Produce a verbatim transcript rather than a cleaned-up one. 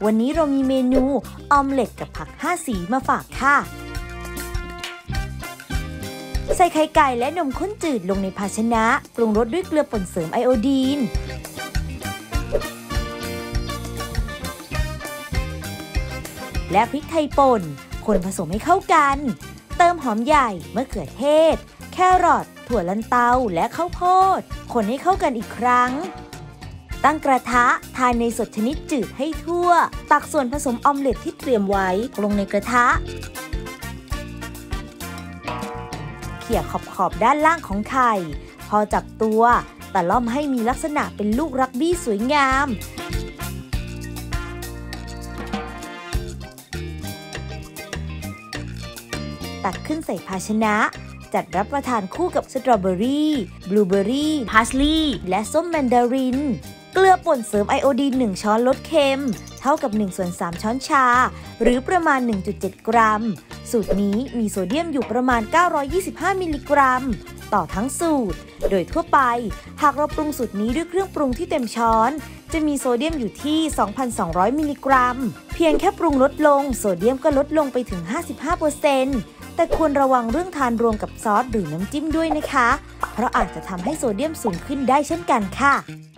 วันนี้เรามีเมนูออมเล็ตกับผักห้าสีมาฝากค่ะใส่ไข่ไก่และนมข้นจืดลงในภาชนะปรุงรสด้วยเกลือป่นเสริมไอโอดีนและพริกไทยป่นคนผสมให้เข้ากันเติมหอมใหญ่มะเขือเทศแครอทถั่วลันเตาและข้าวโพดคนให้เข้ากันอีกครั้งตั้งกระทะทาเนยสดชนิดจืดให้ทั่วตักส่วนผสมออมเล็ตที่เตรียมไว้ลงในกระทะเขี่ยขอบๆด้านล่างของไข่พอจับตัวแต่ล่อมให้มีลักษณะเป็นลูกรักบี้สวยงามตักขึ้นใส่ภาชนะจัดรับประทานคู่กับสตรอเบอรี่บลูเบอรี่พาสลีย์และส้มแมนดารินเกลือป่นเสริมไอโอดีนหนึ่งช้อนลดเค็มเท่ากับหนึ่งส่วนสามช้อนชาหรือประมาณ หนึ่งจุดเจ็ด กรัมสูตรนี้มีโซเดียมอยู่ประมาณเก้าร้อยยี่สิบห้ามิลลิกรัมต่อทั้งสูตรโดยทั่วไปหากเราปรุงสูตรนี้ด้วยเครื่องปรุงที่เต็มช้อนจะมีโซเดียมอยู่ที่ สองพันสองร้อย มิลลิกรัมเพียงแค่ปรุงลดลงโซเดียมก็ลดลงไปถึง ห้าสิบห้าเปอร์เซ็นต์ แต่ควรระวังเรื่องทานรวมกับซอสหรือน้ำจิ้มด้วยนะคะเพราะอาจจะทำให้โซเดียมสูงขึ้นได้เช่นกันค่ะ